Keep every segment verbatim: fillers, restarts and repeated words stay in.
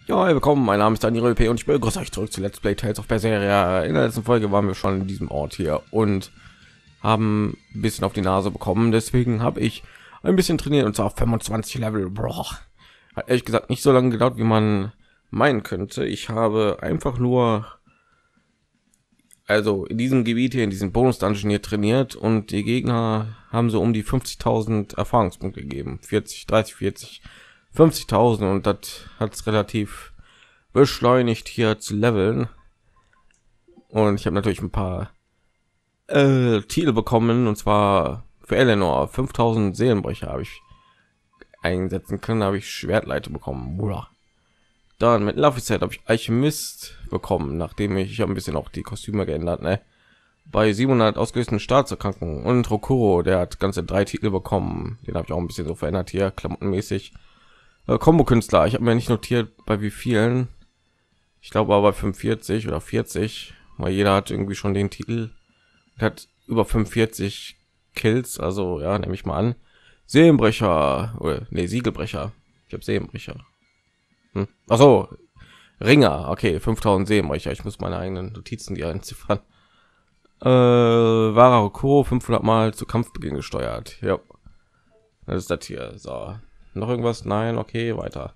Ja, willkommen, mein Name ist Daniel P. und ich begrüße euch zurück zu Let's Play Tales of Berseria. In der letzten Folge waren wir schon in diesem Ort hier und haben ein bisschen auf die Nase bekommen. Deswegen habe ich ein bisschen trainiert und zwar auf fünfundzwanzig Level. Boah. Hat ehrlich gesagt nicht so lange gedauert, wie man meinen könnte. Ich habe einfach nur, also in diesem Gebiet hier, in diesem Bonus-Dungeon hier trainiert und die Gegner haben so um die fünfzigtausend Erfahrungspunkte gegeben. vierzig, dreißig, vierzig. fünfzigtausend und das hat es relativ beschleunigt hier zu leveln. Und ich habe natürlich ein paar äh, Titel bekommen, und zwar für Eleanor fünftausend Seelenbrecher habe ich einsetzen können, habe ich Schwertleiter bekommen. Uah. Dann mit Laffyset habe ich Alchemist bekommen, nachdem ich, ich habe ein bisschen auch die Kostüme geändert, ne? Bei siebenhundert ausgelösten Staatserkrankungen. Und Rokuro, der hat ganze drei Titel bekommen, den habe ich auch ein bisschen so verändert hier, klamottenmäßig. Kombo-Künstler, ich habe mir nicht notiert bei wie vielen, ich glaube aber fünfundvierzig oder vierzig, weil jeder hat irgendwie schon den Titel, hat über fünfundvierzig Kills, also ja, nehme ich mal an. Seelenbrecher oder nee, Siegelbrecher, ich habe Seelenbrecher. Hm. Ach so, Ringer, okay, fünftausend Seelenbrecher, ich muss meine eigenen Notizen die einziffern. Äh, Warako fünfhundert Mal zu Kampfbeginn gesteuert, ja, das ist das hier, so. Noch irgendwas? Nein, okay, weiter.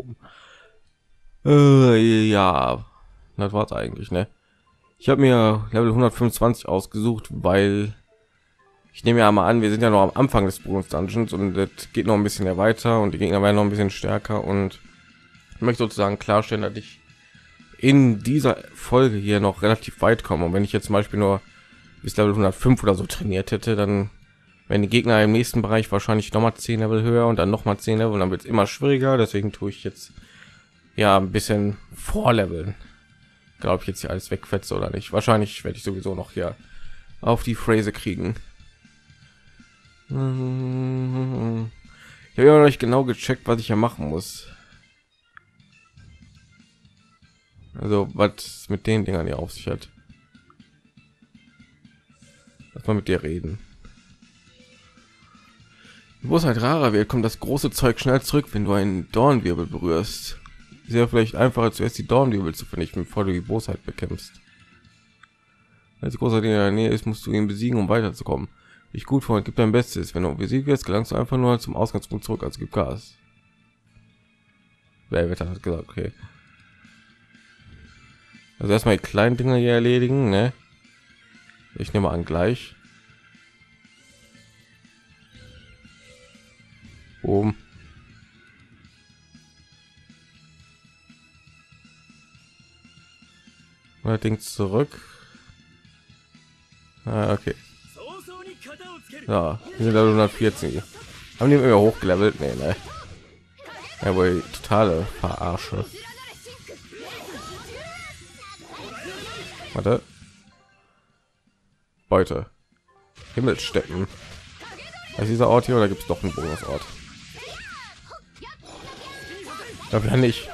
Äh, ja, das war's eigentlich, ne? Ich habe mir Level hundertfünfundzwanzig ausgesucht, weil ich nehme ja mal an, wir sind ja noch am Anfang des Bonus Dungeons und das geht noch ein bisschen weiter und die Gegner werden noch ein bisschen stärker und ich möchte sozusagen klarstellen, dass ich in dieser Folge hier noch relativ weit komme. Und wenn ich jetzt zum Beispiel nur bis Level hundertfünf oder so trainiert hätte, dann wenn die Gegner im nächsten Bereich wahrscheinlich noch mal zehn Level höher und dann noch mal zehn Level und dann wird es immer schwieriger. Deswegen tue ich jetzt ja ein bisschen vorleveln. Glaube ich jetzt hier alles wegfetze oder nicht. Wahrscheinlich werde ich sowieso noch hier auf die Phrase kriegen. Ich habe ja noch nicht genau gecheckt, was ich ja machen muss. Also was mit den Dingern hier auf sich hat. Lass mal mit dir reden. Wo es halt rarer wird, kommt das große Zeug schnell zurück, wenn du einen Dornwirbel berührst. Ist ja vielleicht einfacher, zuerst die Dornwirbel zu vernichten, bevor du die Bosheit bekämpfst. Als großer Ding in der Nähe ist, musst du ihn besiegen, um weiterzukommen. Ich gut, Freund, gib dein Bestes. Wenn du besiegt wirst, gelangst du einfach nur zum Ausgangspunkt zurück, also gib Gas. Wer wird hat gesagt, okay. Also erstmal die kleinen Dinge hier erledigen, ne? Ich nehme an gleich. Oben. Allerdings zurück. Ah, okay. Ja, wir sind da hundertvierzig. Haben die immer hochgelevelt? Nee, ne. Ja, wohl totale Verarsche. Warte. Beute. Himmelsteppen. Ist dieser Ort hier oder gibt es doch einen Bonusort? Ich glaube ja nicht.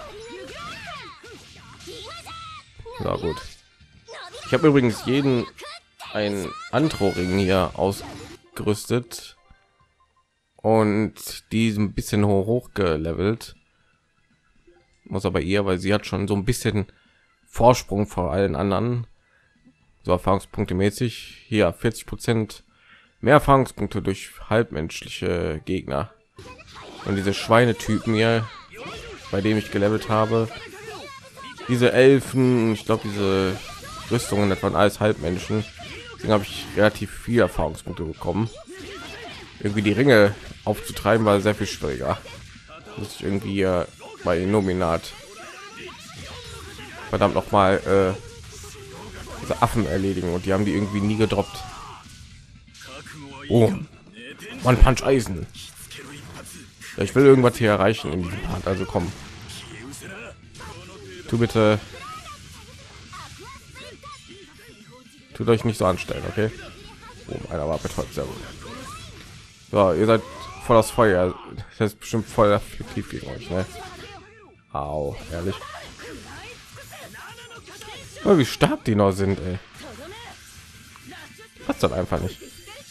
Na gut. Ich habe übrigens jeden ein Antro-Ring hier ausgerüstet und die ein bisschen hoch, hoch gelevelt. Muss aber ihr, weil sie hat schon so ein bisschen Vorsprung vor allen anderen. So Erfahrungspunkte mäßig. Hier vierzig Prozent mehr Erfahrungspunkte durch halbmenschliche Gegner. Und diese Schweinetypen hier, bei dem ich gelevelt habe, diese Elfen, ich glaube diese Rüstungen, das waren alles Halbmenschen. Deswegen habe ich relativ viel Erfahrungspunkte bekommen. Irgendwie die Ringe aufzutreiben war sehr viel schwieriger. Muss ich irgendwie äh, bei Nominat verdammt noch mal äh, diese Affen erledigen und die haben die irgendwie nie gedroppt. Oh, One Punch Eisen. Ja, ich will irgendwas hier erreichen in diesem Part, also komm. Tu bitte. Tut euch nicht so anstellen, okay? Oh, einer war betäubt, sehr gut. So, ihr seid voll das Feuer. Das ist bestimmt voll effektiv gegen euch, ne? Au, ehrlich. Oh, wie stark die noch sind, ey. Was dann einfach nicht.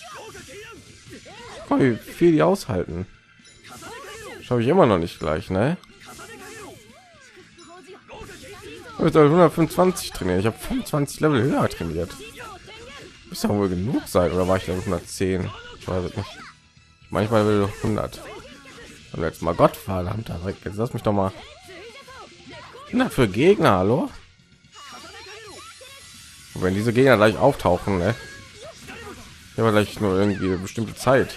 Oh, wie viel die aushalten. Schaffe ich immer noch nicht gleich, ne? Ich soll hundertfünfundzwanzig trainieren. Ich habe fünfundzwanzig Level höher trainiert. Muss ja wohl genug sein, oder war ich dann hundertzehn? Ich weiß es nicht. Manchmal will hundert. Und jetzt mal Gott verdammt, jetzt lass mich doch mal. Na, für Gegner, hallo? Und wenn diese Gegner gleich auftauchen, ne? Ja, vielleicht nur irgendwie eine bestimmte Zeit.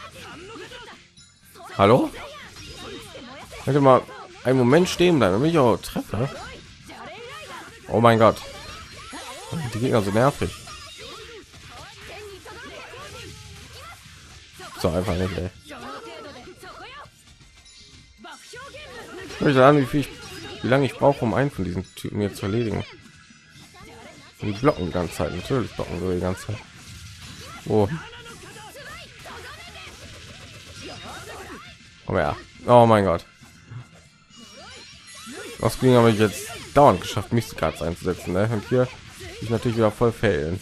Hallo? Hätte mal einen Moment stehen bleiben, wenn ich auch treffe. Oh mein Gott, die Gegner so nervig. So einfach nicht, ey. Ich möchte an, wie viel ich, wie lange ich brauche, um einen von diesen Typen jetzt zu erledigen. Die blocken die ganze Zeit, natürlich blocken so die ganze Zeit. Oh. Oh ja. Oh mein Gott. Das ging aber jetzt dauernd geschafft, mich gerade einzusetzen, ne? Und hier ich natürlich wieder voll fehlen.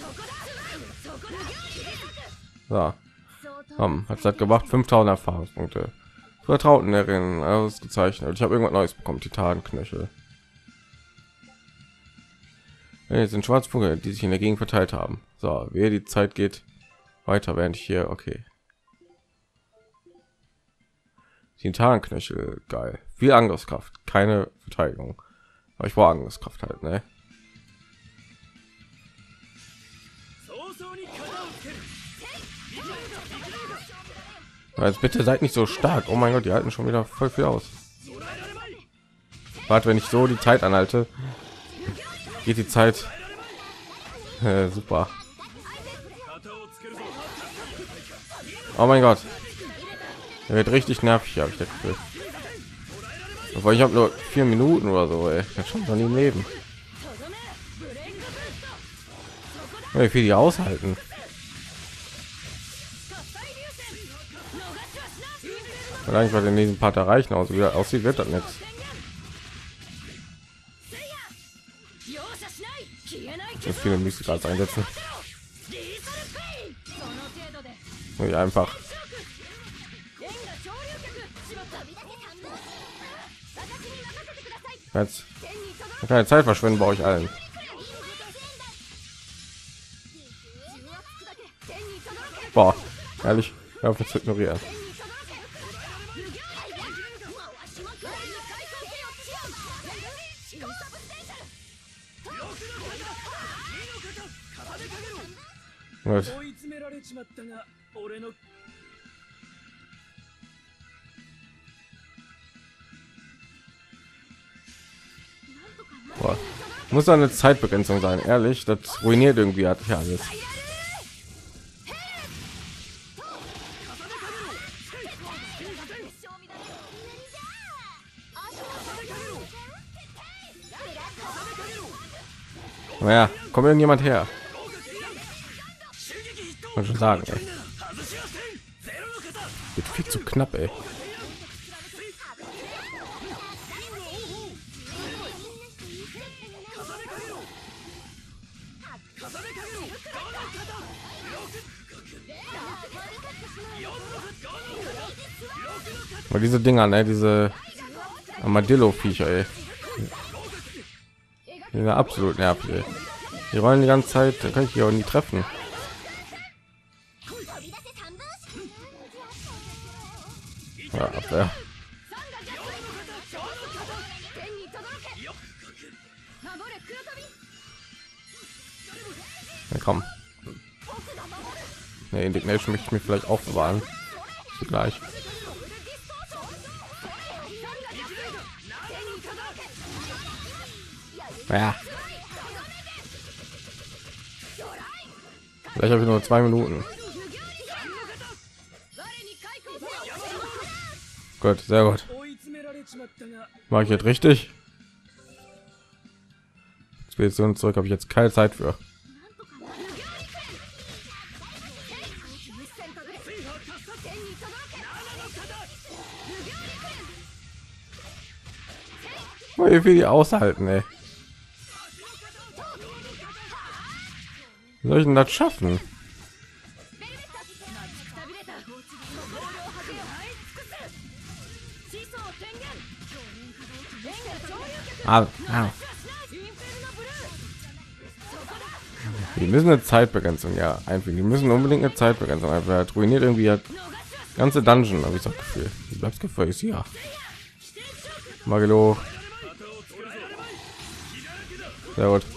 So. Um, hat das gemacht, fünftausend Erfahrungspunkte. Vertrauten darin ausgezeichnet. Ich habe irgendwas Neues bekommen, Titanknöchel. Jetzt sind Schwarzpunkte, die sich in der Gegend verteilt haben. So, wie die Zeit geht weiter, während ich hier, okay. Titanknöchel, geil. Viel Angriffskraft, keine Verteidigung. Aber ich brauche Angriffskraft halt, ne? Jetzt bitte seid nicht so stark. Oh mein Gott, die halten schon wieder voll viel aus. Warte, wenn ich so die Zeit anhalte, geht die Zeit äh, super. Oh mein Gott, er wird richtig nervig, habe ich das Gefühl. Aber ich habe nur vier Minuten oder so, ey. Das schon noch nie im Leben. Wie viel die aushalten. Und eigentlich, was in diesem Part erreichen, aus wie er aussieht, wird das nichts. So viele Mystikas einsetzen. Und einfach. Jetzt keine Zeit verschwenden bei euch allen. Boah, ehrlich, hör auf mich zu ignorieren. Gut. Boah. Muss eine Zeitbegrenzung sein, ehrlich, das ruiniert irgendwie hat ja alles. Naja, kommt irgendjemand her? Kann schon sagen, ey. Wird viel zu knapp, ey. Aber diese Dinger, ne, diese Armadillo-Viecher, ey. Die sind absolut nervig, ey. Die rollen die ganze Zeit, da kann ich die auch nie treffen. Ja, Abwehr. Ja, komm. Ne, Indignation möchte ich mir vielleicht auch bewahren. Gleich. Ja. Vielleicht habe ich nur zwei Minuten. Gut, sehr gut. Mache ich jetzt richtig? Expedition zurück habe ich jetzt keine Zeit für. Wie viel die aushalten, ey. Wie soll ich denn das schaffen? Ah, ah. Die müssen eine Zeitbegrenzung ja einfügen. Die müssen unbedingt eine Zeitbegrenzung einfach ruiniert irgendwie hat ganze Dungeon, habe ich das Gefühl. Du bleibst gefällt ja. Magelo. Sehr gut.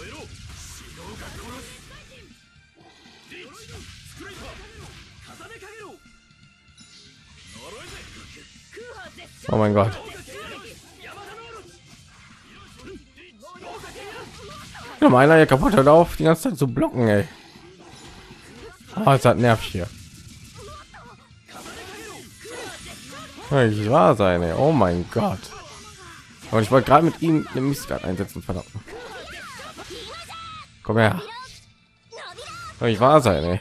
Oh mein Gott. Ja, meiner hier kaputt hört auf, die ganze Zeit zu blocken, ey. Oh, es hat nervig hier. Ich war seine. Oh mein Gott. Und ich wollte gerade mit ihm eine Mistgard einsetzen, verdammt. Komm her. Ich war seine.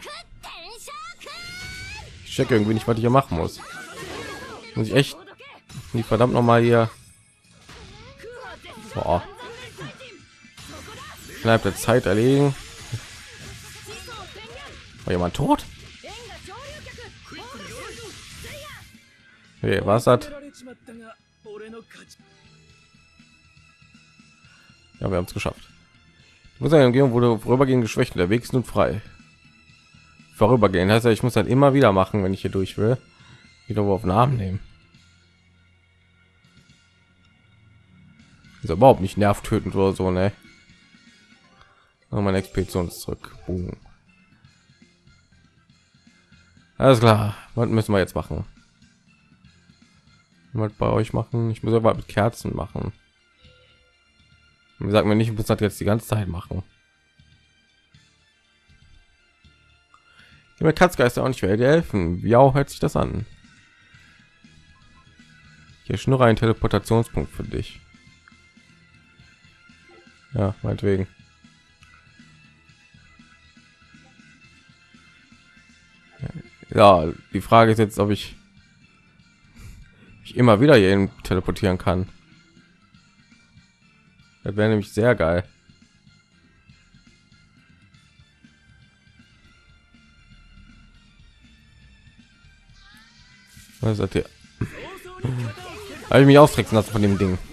Ich checke irgendwie nicht, was ich hier machen muss. Muss ich echt die verdammt noch mal hier. Boah. Innerhalb der Zeit erledigen. War jemand tot? Hey, was hat? Ja, wir haben es geschafft. Ich muss eine Umgebung wurde vorübergehend geschwächt. Der Weg ist nun frei. Vorübergehend heißt ja, ich muss dann immer wieder machen, wenn ich hier durch will. Wieder auf den Arm nehmen. Ist überhaupt nicht nervtötend oder so, ne? Meine Expedition ist zurück. Boom. Alles klar. Was müssen wir jetzt machen? Was bei euch machen? Ich muss aber mit Kerzen machen. Sagt mir nicht, ich muss das jetzt die ganze Zeit machen. Der Katzgeist auch nicht werde dir helfen. Wie auch hört sich das an? Hier schnurre ein Teleportationspunkt für dich. Ja, meinetwegen. Ja, die Frage ist jetzt, ob ich, ich immer wieder hier teleportieren kann. Das wäre nämlich sehr geil. Was ist das hier? Habe ich mich ausstrecken lassen von dem Ding.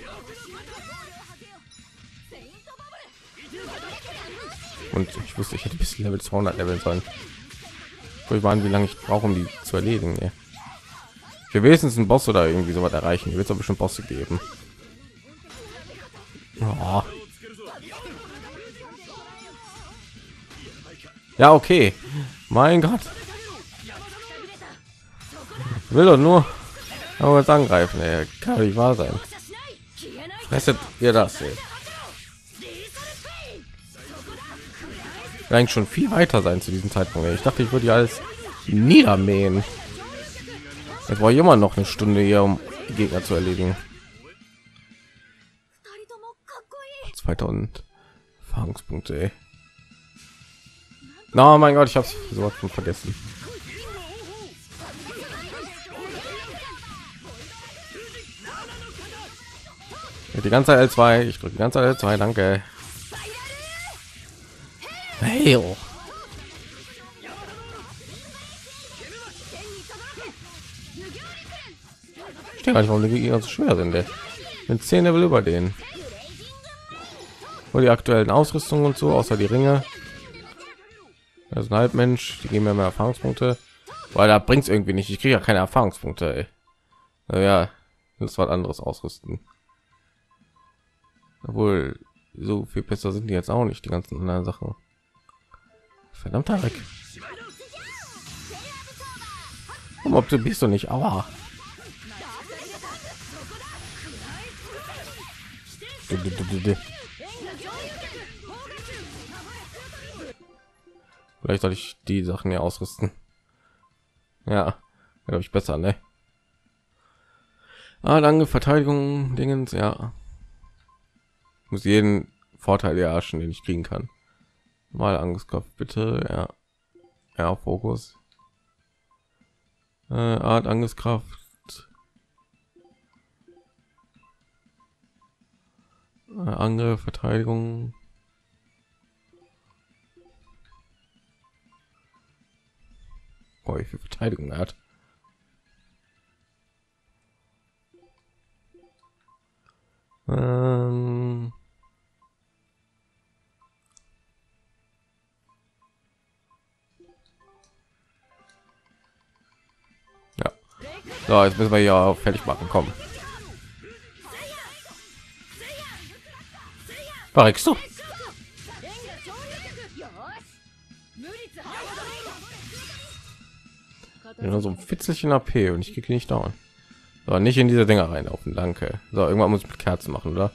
Und ich wusste, ich hätte bis Level zweihundert Level sollen. Ich waren, wie lange ich brauche, um die zu erledigen. Ja. Ich will wenigstens einen Boss oder irgendwie so was erreichen. Hier wird es aber bestimmt Bosse geben. Oh. Ja, okay. Mein Gott. Ich will doch nur aber jetzt angreifen. Ey. Kann nicht wahr sein. Fresset ihr das? Ey. Eigentlich schon viel weiter sein zu diesem Zeitpunkt. Ich dachte, ich würde ja alles niedermähen. Jetzt war immer noch eine Stunde hier, um die Gegner zu erledigen. zweitausend Erfahrungspunkte. Ey. Oh mein Gott, ich habe so was von vergessen. Die ganze Zeit L zwei, ich drücke die ganze Zeit L zwei, danke. Hey, oh. Ich weiß nicht, warum die Gegner so schwer sind. Ey. Mit zehn Level über den. Wo die aktuellen Ausrüstungen und so, außer die Ringe. Das ist ein Halbmensch, die geben mir mehr Erfahrungspunkte. Weil da bringt es irgendwie nicht. Ich kriege ja keine Erfahrungspunkte. Ey. Naja, das was anderes ausrüsten. Obwohl, so viel besser sind die jetzt auch nicht, die ganzen anderen Sachen. Verdammter Dreck. Ob du bist du nicht, aua. Vielleicht soll ich die Sachen ja ausrüsten. Ja, glaube ich besser, ne? Ah, lange Verteidigung, Dingens, ja. Muss jeden Vorteil erhaschen, den ich kriegen kann. Mal Angriffskraft, bitte, ja. Ja, Fokus. Äh, Art Angriffskraft. Äh, Angriff, Verteidigung. Boah, wie viel Verteidigung er hat. Ähm So, jetzt müssen wir hier auch fertig machen. Komm. Verreckst du? Nur so ein Fitzelchen A P und ich kriege nicht dauern. So, nicht in diese Dinger reinlaufen, danke. So, irgendwann muss ich mit Kerzen machen, oder?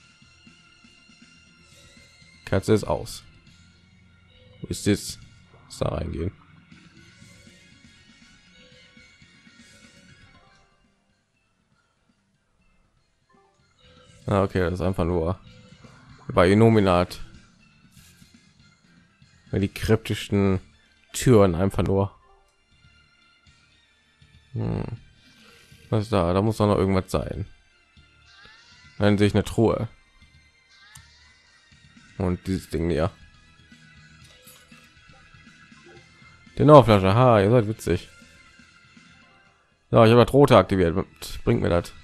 Kerze ist aus. Wo ist das? Da reingehen. Ah, okay, das ist einfach nur bei Illuminat. Die kryptischen Türen einfach nur. Hm. Was ist da? Da muss doch noch irgendwas sein. Dann sehe ich eine Truhe. Und dieses Ding hier. Die Flasche. Ha, ihr seid witzig. Ja, ich habe das rote aktiviert. Bringt mir das.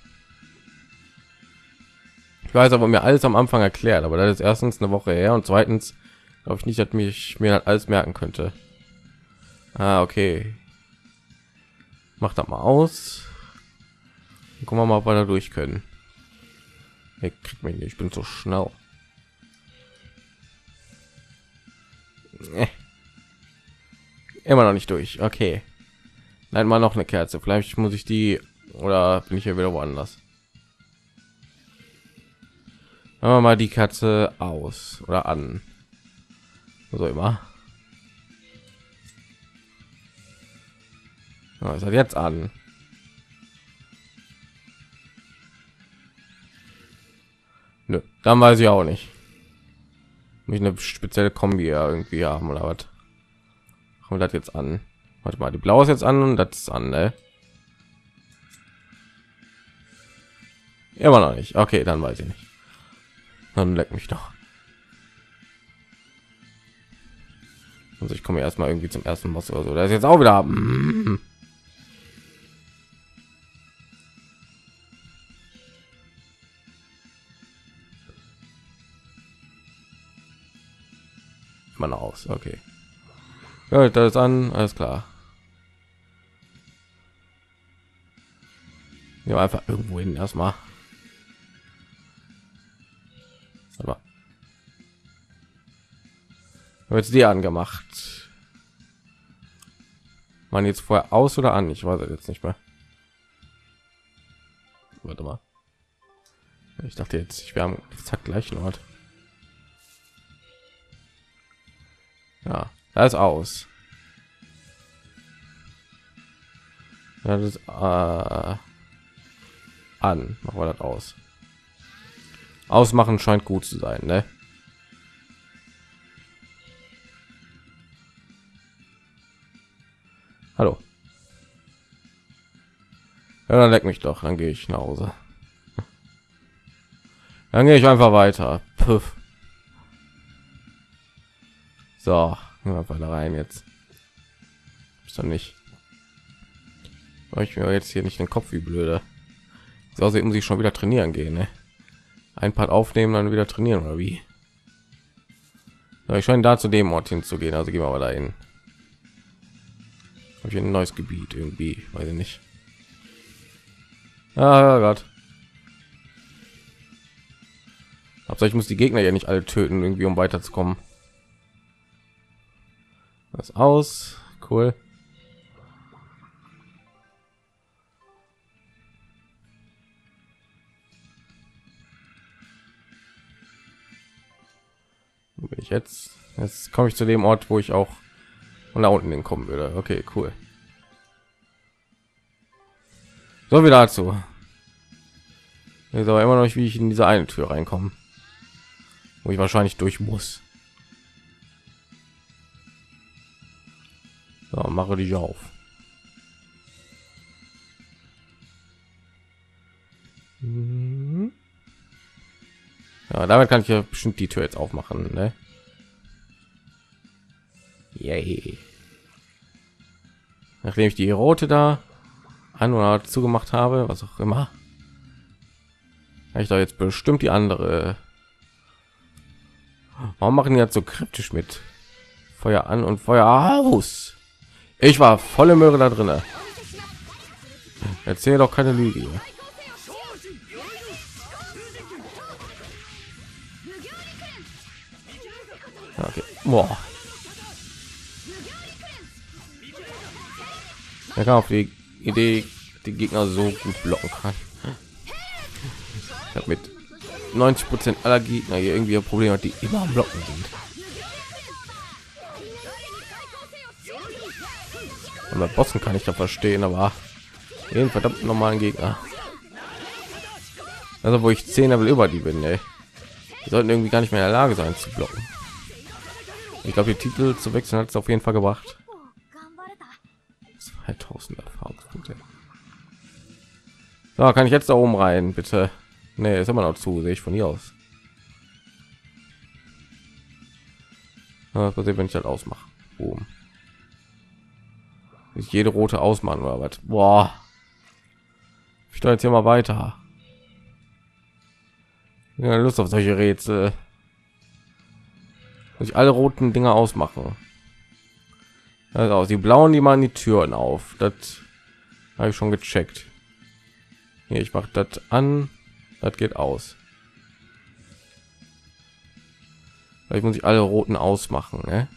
Ich weiß aber mir alles am Anfang erklärt, aber das ist erstens eine Woche her und zweitens glaube ich nicht, dass mich mir das alles merken könnte. Ah, okay. Mach das mal aus. Gucken wir mal, ob wir da durch können. Ich krieg mich nicht, ich bin so schnell. Äh. Immer noch nicht durch. Okay. Nein, mal noch eine Kerze. Vielleicht muss ich die oder bin ich ja wieder woanders. Machen wir mal die Katze aus oder an. So immer. Oh, ist halt jetzt an. Nö, dann weiß ich auch nicht. Muss ich eine spezielle Kombi irgendwie haben oder was? Kommt das jetzt an? Warte mal, die blaue ist jetzt an und das ist an, ne? Immer noch nicht. Okay, dann weiß ich nicht. Dann leck mich doch. Also ich komme erstmal irgendwie zum ersten Boss oder so. Da ist jetzt auch wieder. Mm. Man aus. Okay. Ja, das ist an. Alles klar. Ja, einfach irgendwo hin erstmal. Aber jetzt die angemacht. Man jetzt vorher aus oder an? Ich weiß jetzt nicht mehr. Warte mal. Ich dachte jetzt, ich wäre am exakt gleichen Ort. Ja, da ist aus. Ja, das ist, äh, an. Machen wir das aus. Ausmachen scheint gut zu sein, ne? Hallo. Ja, dann leck mich doch, dann gehe ich nach Hause. Dann gehe ich einfach weiter. Puff. So, einfach da rein jetzt. Ist doch nicht. Ich mir jetzt hier nicht den Kopf wie blöde. So sieht, muss ich schon wieder trainieren gehen, ne? Ein Part aufnehmen, dann wieder trainieren oder wie? So, ich scheine da zu dem Ort hinzugehen, also gehen wir mal dahin. Habe ich ein neues Gebiet irgendwie, weiß ich nicht. Ah Gott. Aber ich muss die Gegner ja nicht alle töten, irgendwie um weiterzukommen. Das aus, cool. Wo bin ich jetzt? Jetzt komme ich zu dem Ort, wo ich auch von da unten hinkommen würde. Okay, cool. So, wieder dazu. Jetzt aber immer noch nicht, wie ich in diese eine Tür reinkomme, wo ich wahrscheinlich durch muss. So, mache die auf. Ja, damit kann ich ja bestimmt die Tür jetzt aufmachen, ne? Yay. Nachdem ich die rote da an oder zugemacht habe, was auch immer, habe ich da jetzt bestimmt die andere. Warum machen die jetzt so kryptisch mit Feuer an und Feuer aus? Ich war volle Möhre da drinne. Erzähl doch keine Lüge hier. Okay. Boah. Er kam auf die Idee, die Gegner so gut blocken kann. Ich habe mit neunzig Prozent aller Gegner hier irgendwie ein Problem hat, die immer am Blocken sind. Und bei Bossen kann ich da verstehen, aber jeden verdammt normalen Gegner. Also wo ich zehn Level über die bin, ey. Die sollten irgendwie gar nicht mehr in der Lage sein zu blocken. Ich glaube, die Titel zu wechseln hat es auf jeden Fall gebracht. zweitausend Erfahrungspunkte. So, kann ich jetzt da oben rein, bitte? Nee, ist immer noch zu, sehe ich von hier aus. Was passiert, wenn ich das ausmache? Boom. Ich jede rote ausmachen oder was? Boah. Ich steuere jetzt hier mal weiter. Ja, Lust auf solche Rätsel. Muss ich alle roten Dinger ausmachen. Also die blauen, die machen die Türen auf. Das habe ich schon gecheckt. Hier, ich mache das an. Das geht aus. Vielleicht muss ich alle roten ausmachen, ne?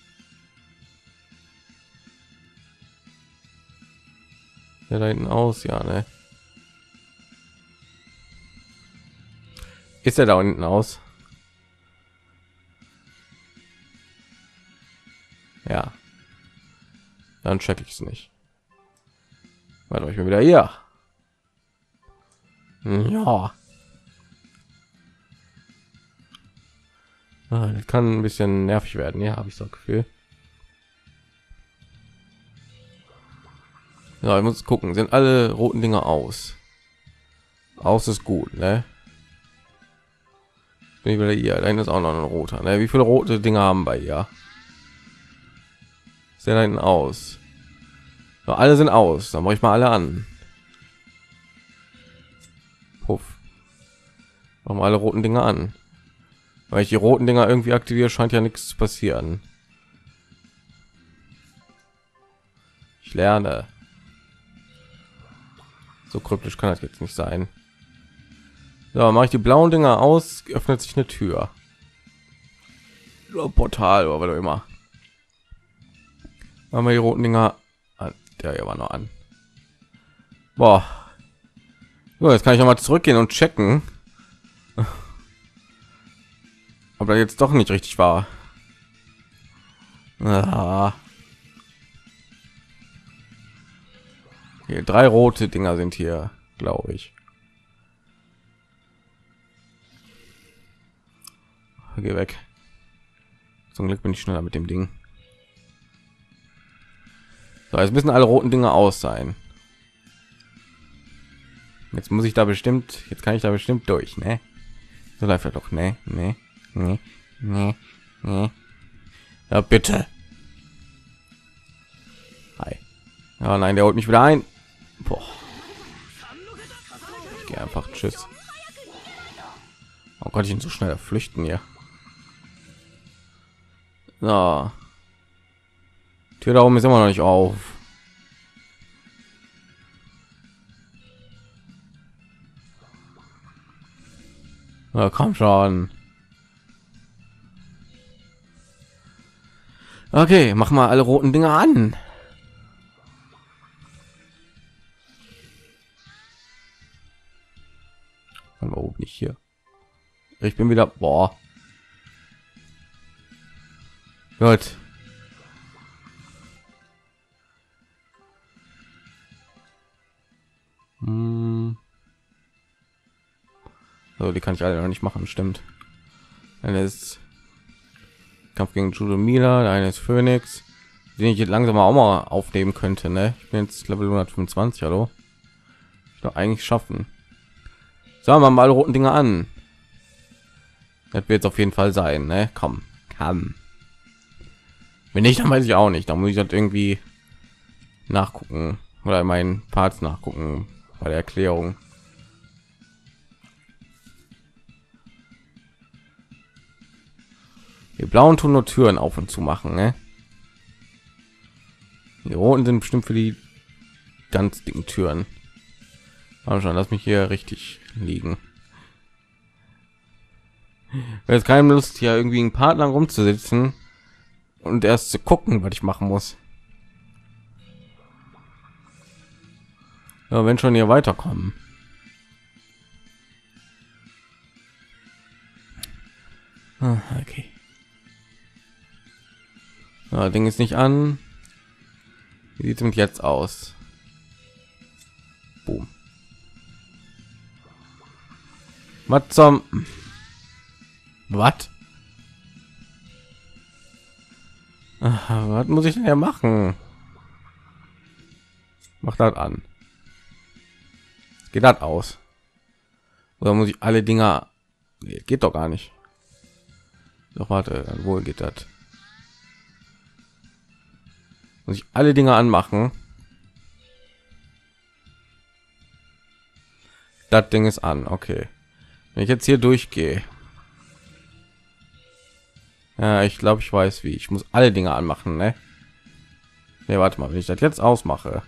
Ja, da hinten aus, ja, ne? Ist er da unten aus? Ja. Dann check ich es nicht. Warte, ich bin wieder hier. Ja. Ah, das kann ein bisschen nervig werden. Ja, habe ich so ein Gefühl. Ja, ich muss gucken. Sind alle roten Dinger aus? Aus ist gut, ne? Bin ich wieder hier. Da hinten ist auch noch ein roter. Ne? Wie viele rote Dinger haben wir hier? Sehen da hinten aus? So, alle sind aus. Dann mache ich mal alle an. Puff. Machen wir alle roten Dinger an. Weil ich die roten Dinger irgendwie aktiviere, scheint ja nichts zu passieren. Ich lerne. So kryptisch kann das jetzt nicht sein. So, mache ich die blauen Dinger aus, öffnet sich eine Tür. Oder Portal oder was auch immer. Machen wir die roten Dinger an. Der hier war noch an. Boah. So, jetzt kann ich noch mal zurückgehen und checken, ob das jetzt doch nicht richtig war. Ah. Okay, drei rote Dinger sind hier, glaube ich. Geh weg. Zum Glück bin ich schneller mit dem Ding. So, jetzt müssen alle roten Dinge aus sein. Jetzt muss ich da bestimmt, jetzt kann ich da bestimmt durch, ne? So läuft er doch, ne? Ne? Ne? Ne? Ne? Ja, bitte. Hi. Ja, nein, der holt mich wieder ein. Boah. Ich gehe einfach, tschüss. Oh Gott, ich bin so schnell flüchten hier. So. Tür da oben ist immer noch nicht auf. Na, komm schon. Okay, mach mal alle roten Dinger an. Warum nicht hier? Ich bin wieder. Boah. Gut. Hm. So, die kann ich alle noch nicht machen, stimmt. Eine ist Kampf gegen Judo Mila, eine ist Phoenix, den ich jetzt langsam auch mal aufnehmen könnte, ne? Ich bin jetzt Level hundertfünfundzwanzig, hallo. Ich doch eigentlich schaffen. Sagen wir mal alle roten Dinge an. Das wird auf jeden Fall sein, ne? Komm, komm. Wenn nicht, dann weiß ich auch nicht. Da muss ich das irgendwie nachgucken oder in meinen Parts nachgucken bei der Erklärung. Die blauen tun nur Türen auf und zu machen, ne? Die roten sind bestimmt für die ganz dicken Türen. Aber schon, lass mich hier richtig liegen. Weil jetzt keine Lust, hier irgendwie ein Partner rumzusitzen und erst zu gucken, was ich machen muss. Ja, wenn schon hier weiterkommen. Ah, okay. Ja, Ding ist nicht an. Wie sieht es mit jetzt aus? Boom. Was zum... Was? Was muss ich denn ja machen? Mach das an. Geht das aus? Oder muss ich alle Dinger? Nee, geht doch gar nicht. Doch warte, wohl geht das? Muss ich alle Dinge anmachen? Das Ding ist an, okay. Wenn ich jetzt hier durchgehe, ja, ich glaube, ich weiß wie. Ich muss alle Dinge anmachen, ne? Ne, warte mal, wenn ich das jetzt ausmache,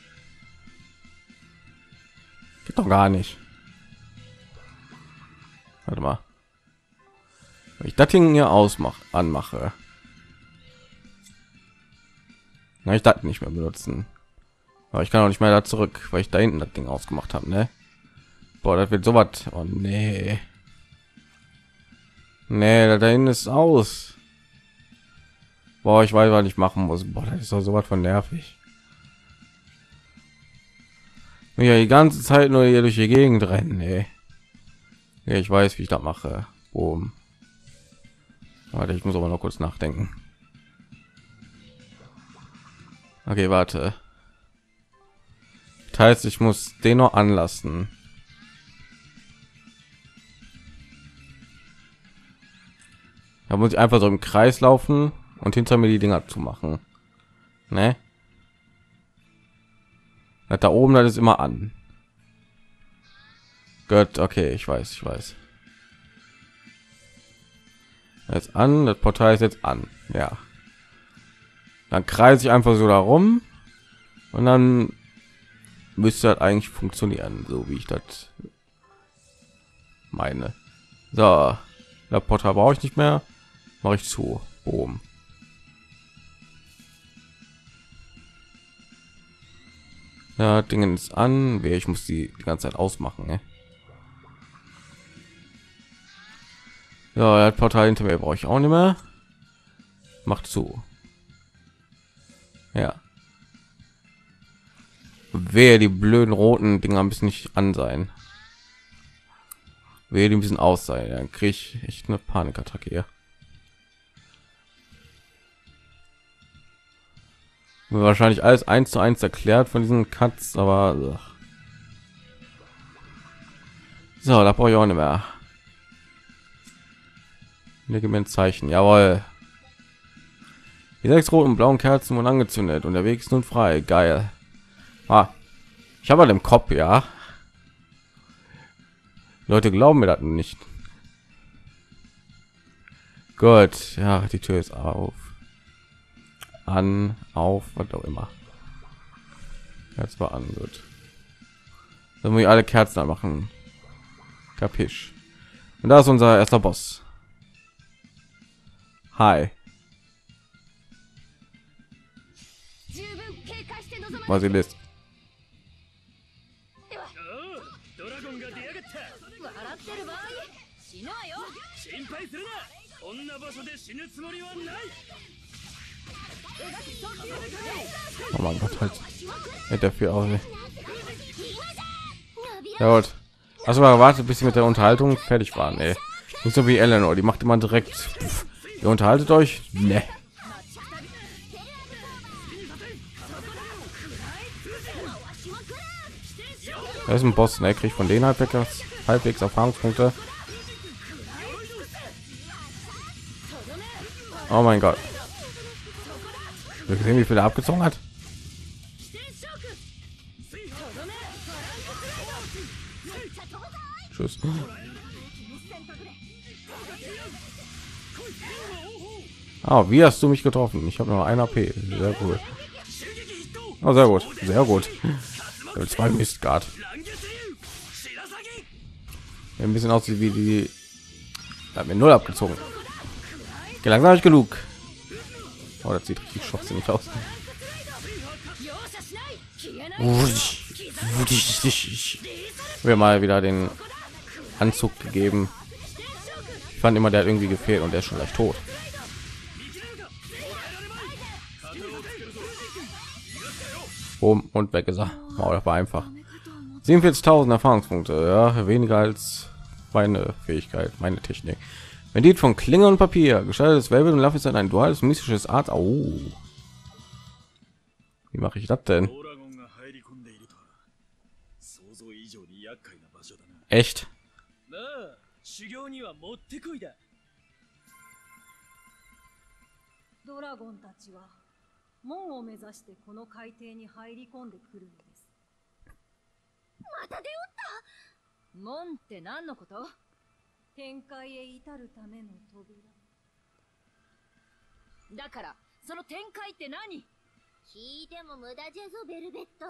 geht doch gar nicht. Warte mal, wenn ich das Ding hier ausmache, anmache, na, ich das nicht mehr benutzen. Aber ich kann auch nicht mehr da zurück, weil ich da hinten das Ding ausgemacht habe, ne? Boah, das wird so was. Oh nee. Nee, da hinten ist aus. Boah, ich weiß, was ich machen muss. Boah, das ist doch so was von nervig. Ja, die ganze Zeit nur hier durch die Gegend rennen, ey. Ja, ich weiß, wie ich das mache. Boom. Warte, ich muss aber noch kurz nachdenken. Okay, warte. Das heißt, ich muss den noch anlassen. Da muss ich einfach so im Kreis laufen und hinter mir die Dinger zu machen. Ne? Das da oben, das ist immer an. Gut, okay, ich weiß, ich weiß. Jetzt an, das Portal ist jetzt an. Ja. Dann kreise ich einfach so darum und dann müsste das eigentlich funktionieren, so wie ich das meine. So, das Portal brauche ich nicht mehr. Mache ich zu. Boom. Ja, Dingen ist an. Ich muss die, die ganze Zeit ausmachen. Ne? Ja, das Portal hinter mir brauche ich auch nicht mehr. Macht zu. Ja. Wer die blöden roten Dinger müssen nicht an sein. Wer die müssen aus sein, dann kriege ich echt eine Panikattacke hier. Wahrscheinlich alles eins zu eins erklärt von diesen Cuts, aber ach. So, da brauche ich auch nicht mehr. Lege mir ein Zeichen, jawohl. Die sechs roten und blauen Kerzen wurden angezündet und der Weg ist nun frei. Geil. Ah, ich habe halt im Kopf, ja. Leute glauben mir das nicht. Gut, ja, die Tür ist auf. An, auf, was auch immer. Jetzt war an, gut. Dann muss ich alle Kerzen machen. Kapisch. Und da ist unser erster Boss. Hi. Was ihr wisst. Oh mein Gott, halt. Hätte dafür auch nicht. Ja gut. Also mal gewartet, bis sie mit der Unterhaltung fertig waren, ey. Nicht so wie Eleanor, die macht immer direkt. Pff, ihr unterhaltet euch? Ne. Da ist ein Boss, ne? Krieg von denen halbwegs, halbwegs Erfahrungspunkte. Oh mein Gott. Wir sehen, wie viel er abgezogen hat. Tschüss. Ah, wie hast du mich getroffen? Ich habe noch ein A P. Sehr gut. Oh, sehr gut. Sehr gut. Zwei Mistgard. Ein bisschen aussieht wie die. Da mir null abgezogen. Langsam habe ich genug. Oh, das sieht richtig schwachsinnig aus. Wir mal wieder den Anzug gegeben. Ich fand immer, der hat irgendwie gefehlt und der ist schon leicht tot. Boom, und weg ist er. Oh, das war einfach. siebenundvierzigtausend Erfahrungspunkte, ja, weniger als meine Fähigkeit, meine Technik. Bandit von Klinge und Papier, gestaltetes Velvet und Love ist ein duales mystisches Art. Oh. Wie mache ich das denn? Echt? ドラゴンたちは門を目指してこの海底に入り込んでくるのです。また出おった。門って何のこと？天界へ至るための扉。だからその天界って何？聞いても無駄じゃぞベルベット。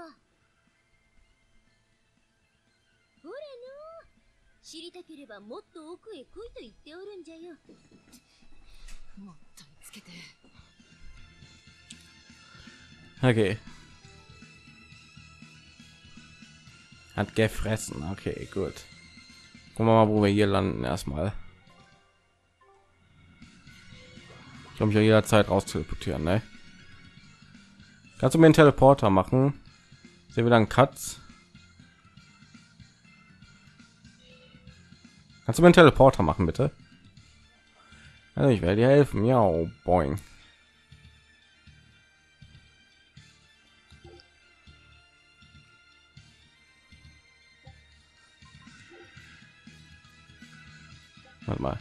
ほれの、知りたければもっと奥へ来いと言っておるんじゃよ。もっとつけて。 Okay. Hat gefressen. Okay, gut. Gucken wir mal, wo wir hier landen erstmal. Ich kann mich ja jederzeit raus teleportieren, ne? Kannst du mir einen Teleporter machen? Sehen wir dann Katz? Kannst du mir einen Teleporter machen, bitte? Also ich werde dir helfen. Ja, boing. Warte mal.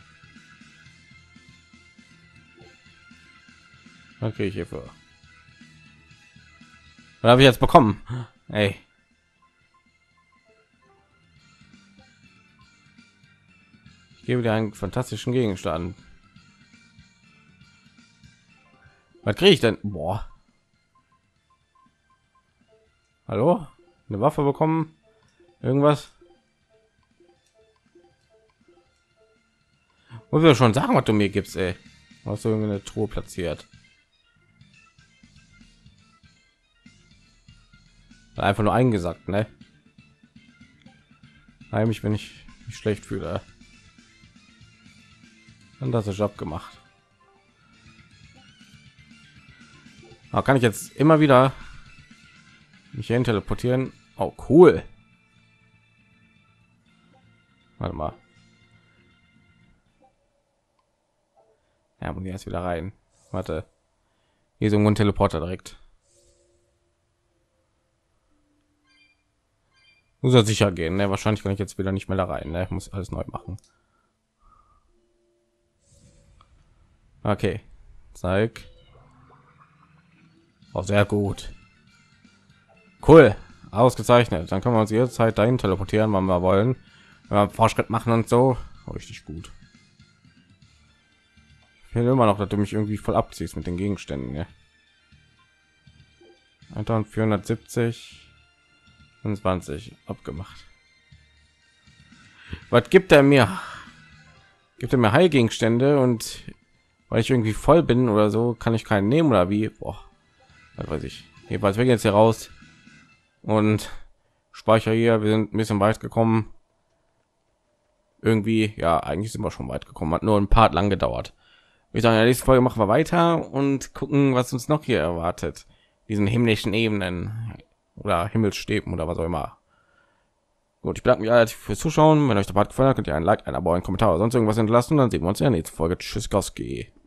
Okay, ich hierfür. Was habe ich jetzt bekommen? Ey. Ich gebe dir einen fantastischen Gegenstand. Was kriege ich denn? Boah. Hallo? Eine Waffe bekommen? Irgendwas? Muss wir schon sagen, was du mir gibst, ey. Hast du irgendeine Truhe platziert? Einfach nur eingesackt, ne? Heimlich, wenn ich mich schlecht fühle. Dann das ist abgemacht. Aber kann ich jetzt immer wieder mich hin teleportieren? Oh, cool. Warte mal. Ja, muss ich erst wieder rein. Warte. Hier ist irgendwo ein Teleporter direkt. Muss er sicher gehen, ne? Wahrscheinlich kann ich jetzt wieder nicht mehr da rein, ne? Ich muss alles neu machen. Okay. Zeig. Oh, sehr gut. Cool. Ausgezeichnet. Dann können wir uns jederzeit dahin teleportieren, wann wir wollen. Wenn wir Fortschritt machen und so. Oh, richtig gut. Ich will immer noch, dass du mich irgendwie voll abziehst mit den Gegenständen, ne? vierhundertsiebzig fünfundzwanzig abgemacht. Was gibt er mir? Gibt er mir Heilgegenstände und weil ich irgendwie voll bin oder so, kann ich keinen nehmen oder wie? Boah, was weiß ich. Jedenfalls wir gehen jetzt hier raus und speicher hier. Wir sind ein bisschen weit gekommen. Irgendwie, ja, eigentlich sind wir schon weit gekommen. Hat nur ein paar lang gedauert. Wir sagen, in der nächsten Folge machen wir weiter und gucken, was uns noch hier erwartet. Diesen himmlischen Ebenen oder Himmelsstäben oder was auch immer. Gut, ich bedanke mich alle fürs Zuschauen. Wenn euch der Part gefallen hat, könnt ihr ein Like, ein Abo, einen Kommentar oder sonst irgendwas hinterlassen. Dann sehen wir uns in der nächsten Folge. Tschüss, Goski.